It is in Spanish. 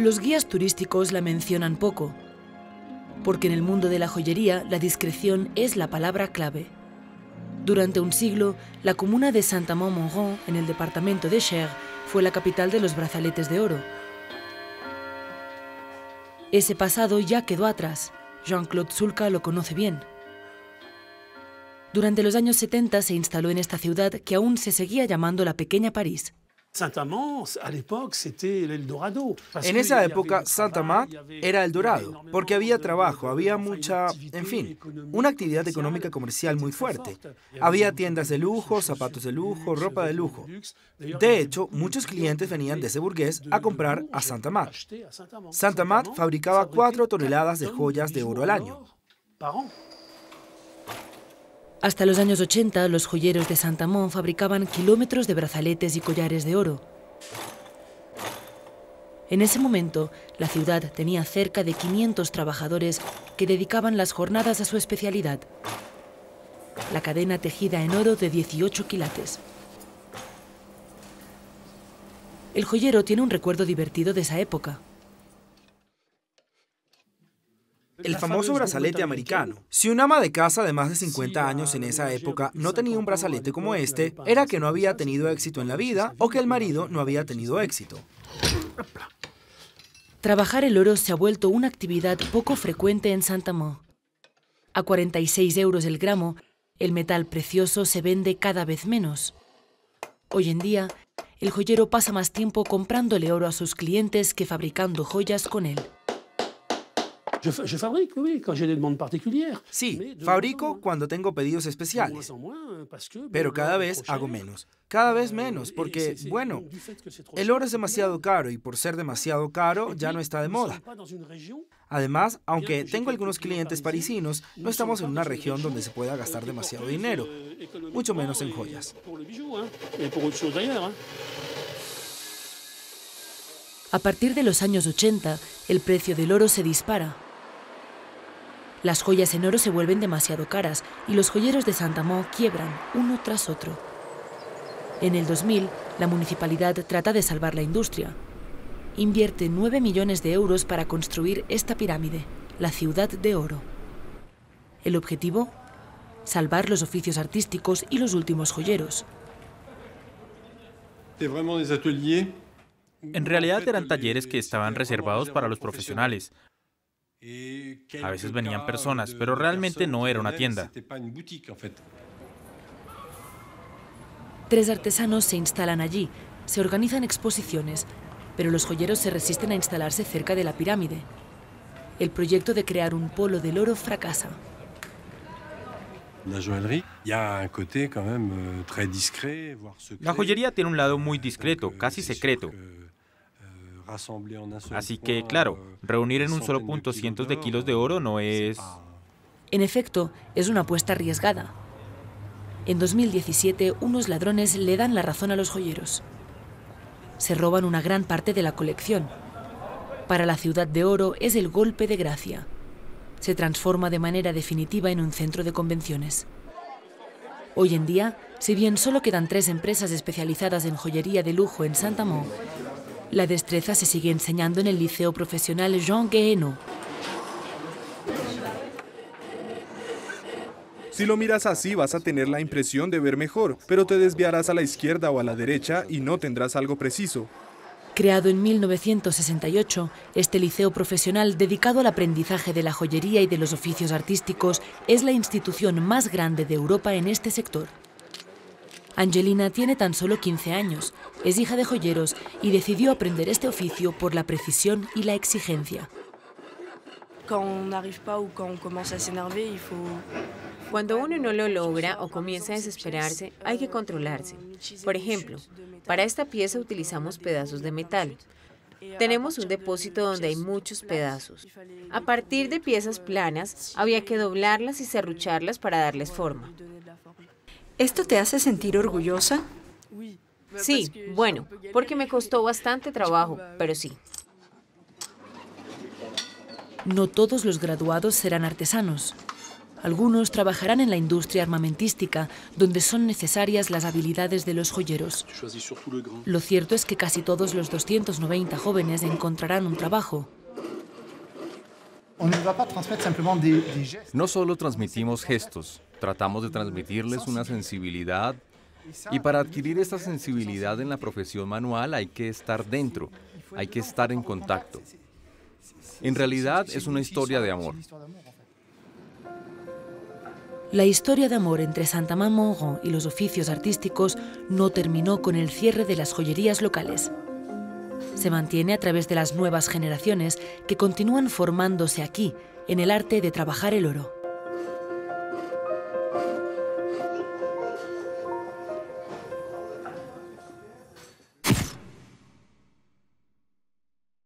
Los guías turísticos la mencionan poco, porque en el mundo de la joyería la discreción es la palabra clave. Durante un siglo, la comuna de Saint-Amand-Montrond, en el departamento de Cher, fue la capital de los brazaletes de oro. Ese pasado ya quedó atrás. Jean-Claude Sulca lo conoce bien. Durante los años 70 se instaló en esta ciudad que aún se seguía llamando la Pequeña París. En esa época, Saint-Amand era el dorado, porque había trabajo, había mucha, en fin, una actividad económica comercial muy fuerte. Había tiendas de lujo, zapatos de lujo, ropa de lujo. De hecho, muchos clientes venían de ese burgués a comprar a Saint-Amand. Saint-Amand fabricaba 4 toneladas de joyas de oro al año. Hasta los años 80, los joyeros de Saint-Amand fabricaban kilómetros de brazaletes y collares de oro. En ese momento, la ciudad tenía cerca de 500 trabajadores que dedicaban las jornadas a su especialidad: la cadena tejida en oro de 18 quilates. El joyero tiene un recuerdo divertido de esa época. El famoso brazalete americano. Si un ama de casa de más de 50 años en esa época no tenía un brazalete como este, era que no había tenido éxito en la vida o que el marido no había tenido éxito. Trabajar el oro se ha vuelto una actividad poco frecuente en Saint-Amand. A 46 euros el gramo, el metal precioso se vende cada vez menos. Hoy en día, el joyero pasa más tiempo comprándole oro a sus clientes que fabricando joyas con él. Sí, fabrico cuando tengo pedidos especiales, pero cada vez hago menos. Cada vez menos, porque, bueno, el oro es demasiado caro y por ser demasiado caro ya no está de moda. Además, aunque tengo algunos clientes parisinos, no estamos en una región donde se pueda gastar demasiado dinero, mucho menos en joyas. A partir de los años 80, el precio del oro se dispara. Las joyas en oro se vuelven demasiado caras y los joyeros de Saint-Amand quiebran uno tras otro. En el 2000, la municipalidad trata de salvar la industria. Invierte 9 millones de euros para construir esta pirámide, la Ciudad de Oro. El objetivo: salvar los oficios artísticos y los últimos joyeros. En realidad eran talleres que estaban reservados para los profesionales. A veces venían personas, pero realmente no era una tienda. 3 artesanos se instalan allí, se organizan exposiciones, pero los joyeros se resisten a instalarse cerca de la pirámide. El proyecto de crear un polo del oro fracasa. La joyería tiene un lado muy discreto, casi secreto. Así que, claro, reunir en un solo punto cientos de kilos de oro no es... En efecto, es una apuesta arriesgada. En 2017, unos ladrones le dan la razón a los joyeros. Se roban una gran parte de la colección. Para la Ciudad de Oro es el golpe de gracia. Se transforma de manera definitiva en un centro de convenciones. Hoy en día, si bien solo quedan 3 empresas especializadas en joyería de lujo en Saint-Amand, la destreza se sigue enseñando en el liceo profesional Jean Guéhenno. Si lo miras así vas a tener la impresión de ver mejor, pero te desviarás a la izquierda o a la derecha y no tendrás algo preciso. Creado en 1968, este liceo profesional dedicado al aprendizaje de la joyería y de los oficios artísticos es la institución más grande de Europa en este sector. Angelina tiene tan solo 15 años, es hija de joyeros y decidió aprender este oficio por la precisión y la exigencia. Cuando uno no lo logra o comienza a desesperarse, hay que controlarse. Por ejemplo, para esta pieza utilizamos pedazos de metal. Tenemos un depósito donde hay muchos pedazos. A partir de piezas planas, había que doblarlas y serrucharlas para darles forma. ¿Esto te hace sentir orgullosa? Sí, bueno, porque me costó bastante trabajo, pero sí. No todos los graduados serán artesanos. Algunos trabajarán en la industria armamentística, donde son necesarias las habilidades de los joyeros. Lo cierto es que casi todos los 290 jóvenes encontrarán un trabajo. No solo transmitimos gestos, tratamos de transmitirles una sensibilidad, y para adquirir esta sensibilidad en la profesión manual hay que estar dentro, hay que estar en contacto. En realidad es una historia de amor. La historia de amor entre Saint-Amand-Montrond y los oficios artísticos no terminó con el cierre de las joyerías locales. Se mantiene a través de las nuevas generaciones que continúan formándose aquí, en el arte de trabajar el oro.